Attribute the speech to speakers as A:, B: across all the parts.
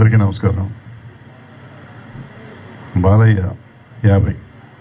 A: అందరికీ నమస్కారం. బాలయ్య 50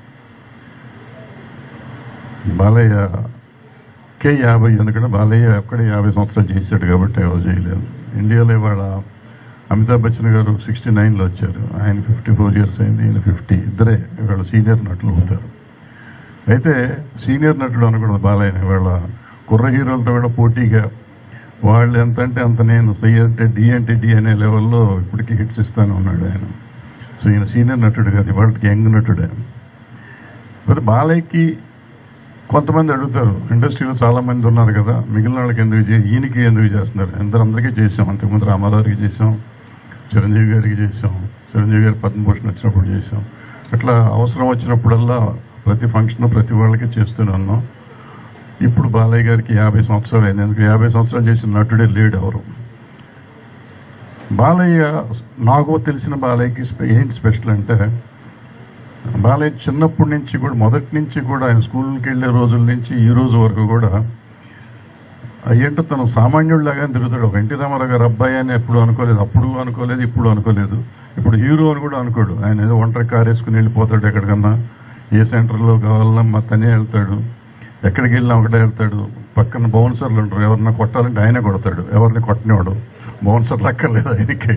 A: బాలయ్యకే 50 ఎందుకంటే బాలయ్య అక్కడే 50 సంవత్సరాలు చేశాడు కాబట్టి ఎవరు చేయలేదు. ఇండియాలో ఇవాళ అమితాబ్ బచ్చన్ గారు 69లో వచ్చారు. ఆయన 54 ఇయర్స్ అయింది, ఈయన 50. ఇద్దరే ఇవాళ సీనియర్ నటులు అవుతారు. అయితే సీనియర్ నటుడు అనకూడదు బాలయ్య. ఇవాళ కుర్ర హీరోలతో కూడా పోటీగా వాళ్ళు ఎంత అంటే అంత, నేను సి అంటే డి అంటే డి అనే లెవెల్లో ఇప్పటికీ హిట్స్ ఇస్తానే ఉన్నాడు ఆయన. సో ఈయన సీనియర్ నటుడు కాదు, వాళ్ళకి యంగ్ నటుడు ఆయన. మరి బాలయ్యకి కొంతమంది అడుగుతారు, ఇండస్ట్రీలో చాలామంది ఉన్నారు కదా, మిగిలిన వాళ్ళకి ఎందుకు ఈయనకి ఎందుకు చేస్తున్నారు? అందరికీ చేసాం. అంతకుముందు రామారావుకి చేసాం, చిరంజీవి గారికి చేసాం, చిరంజీవి గారి పద్మభూషణ్ వచ్చినప్పుడు చేసాం. అట్లా అవసరం వచ్చినప్పుడల్లా ప్రతి ఫంక్షన్ ప్రతి వాళ్ళకి చేస్తూనే ఉన్నాం. ఇప్పుడు బాలయ్య గారికి 50 సంవత్సరాలు అయింది. ఎందుకు 50 సంవత్సరాలు చేసిన నటుడే లేడు ఎవరు. బాలయ్య, నాకు తెలిసిన బాలయ్యకి ఏంటి స్పెషల్ అంటే, బాలయ్య చిన్నప్పటి నుంచి కూడా, మొదటి నుంచి కూడా, ఆయన స్కూల్కి వెళ్ళే రోజుల నుంచి ఈ రోజు వరకు కూడా ఏంటో తను సామాన్యుడిలాగానే తిరుగుతాడు. ఒక ఎన్టీ రామారావు గారు అబ్బాయి అని ఎప్పుడు అనుకోలేదు, అప్పుడు అనుకోలేదు, ఇప్పుడు అనుకోలేదు. ఇప్పుడు హీరో అని కూడా అనుకోడు. ఆయన ఏదో ఒంటరి కారు వేసుకుని వెళ్ళిపోతాడు ఎక్కడికన్నా, ఏ సెంటర్లో కావాలన్నా తనే వెళ్తాడు, ఎక్కడికి వెళ్ళినా ఒకటే వెళ్తాడు. పక్కన బౌన్సర్లు ఉంటారు, ఎవరన్నా కొట్టాలంటే ఆయనే కొడతాడు, ఎవరిని కొట్టనివాడు. బౌన్సర్లు అక్కర్లేదు ఆయనకి.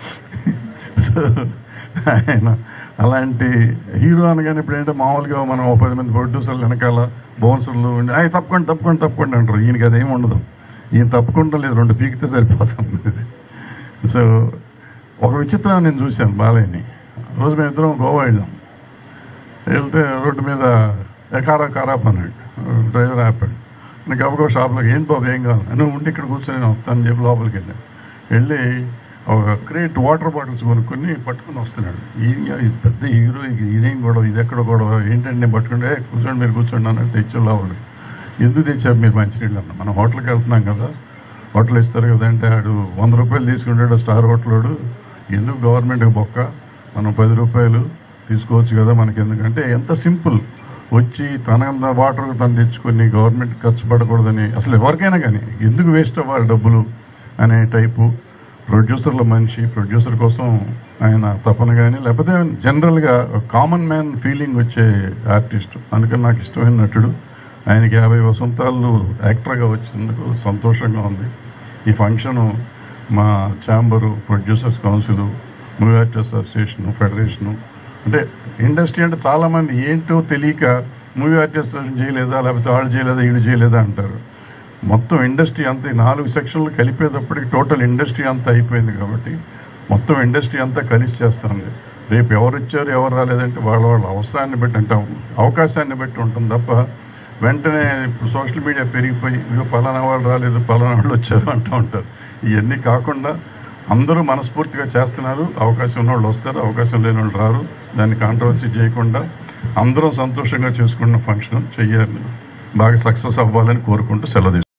A: సో ఆయన అలాంటి హీరో అనగానే ఇప్పుడు ఏంటంటే మామూలుగా మనం 10 మంది ప్రొడ్యూసర్లు వెనకాల బౌన్సర్లు ఉండి అవి తప్పకుండా అంటారు. ఈయనకి అదేమి ఉండదు. ఈయన తప్పకుండా లేదు, 2 పీకితే సరిపోతుంది. సో ఒక విచిత్రం నేను చూశాను బాలయ్యని. రోజు మేము ఇద్దరం గోవా వెళ్ళాం. వెళ్తే రోడ్డు మీద కారాప్ అన్నాడు. డ్రైవర్ ఆపాడు. నాకు ఒక షాప్లోకి, ఏం బాబు ఏం కావాలి? నువ్వు ఉండి ఇక్కడ కూర్చొని నేను వస్తాను చెప్పి లోపలికి వెళ్ళి ఒక క్రేట్ వాటర్ బాటిల్స్ కొనుక్కొని పట్టుకుని వస్తున్నాడు. ఇది పెద్ద హీరో, ఇదేం గొడవ, ఇది ఎక్కడ గొడవ ఏంటంటే, నేను పట్టుకుంటే కూర్చోండి మీరు కూర్చోండి అన్నట్టు తెచ్చాడు లోపలికి. ఎందుకు తెచ్చారు మీరు మంచినీళ్ళు అన్న? మనం హోటల్కి వెళ్తున్నాం కదా, హోటల్ ఇస్తారు కదా అంటే, ఆడు 100 రూపాయలు తీసుకుంటాడు స్టార్ హోటలోడు. ఎందుకు గవర్నమెంట్కి బొక్క, మనం 10 రూపాయలు తీసుకోవచ్చు కదా మనకి. ఎందుకంటే ఎంత సింపుల్. వచ్చి తన వాటర్ తను తెచ్చుకొని గవర్నమెంట్ ఖర్చు పడకూడదని, అసలు ఎవరికైనా కానీ ఎందుకు వేస్ట్ అవ్వాలి డబ్బులు అనే టైపు ప్రొడ్యూసర్ల మనిషి. ప్రొడ్యూసర్ కోసం ఆయన తపన కానీ, లేకపోతే జనరల్గా కామన్ మ్యాన్ ఫీలింగ్ వచ్చే ఆర్టిస్ట్. అందుకని నాకు ఇష్టమైన నటుడు. ఆయనకి 50 వసంతాలు యాక్టర్గా వచ్చినందుకు సంతోషంగా ఉంది. ఈ ఫంక్షను మా chamber, producers council, movie artist association, federation, అంటే ఇండస్ట్రీ అంటే చాలామంది ఏంటో తెలియక మూవీ ఆర్టిస్ట్ చేయలేదా, లేకపోతే వాళ్ళు చేయలేదా, వీళ్ళు చేయలేదా అంటారు. మొత్తం ఇండస్ట్రీ అంతా 4 సెక్షన్లు కలిపేటప్పటికి టోటల్ ఇండస్ట్రీ అంతా అయిపోయింది. కాబట్టి మొత్తం ఇండస్ట్రీ అంతా కలిసి చేస్తుంది. రేపు ఎవరు వచ్చారు ఎవరు రాలేదంటే వాళ్ళ అవసరాన్ని బట్టి, అంటే అవకాశాన్ని బట్టి ఉంటుంది తప్ప, వెంటనే ఇప్పుడు సోషల్ మీడియా పెరిగిపోయి ఇక పలానా వాళ్ళు రాలేదు, పలానా వాళ్ళు వచ్చారు అంటూ ఉంటారు. ఇవన్నీ కాకుండా అందరూ మనస్ఫూర్తిగా చేస్తున్నారు. అవకాశం ఉన్న వాళ్ళు వస్తారు, అవకాశం లేని వాళ్ళు రారు. దాన్ని కాంట్రవర్సీ చేయకుండా అందరం సంతోషంగా చేసుకున్న ఫంక్షన్ చెయ్యాలి, బాగా సక్సెస్ అవ్వాలని కోరుకుంటూ సెలవు.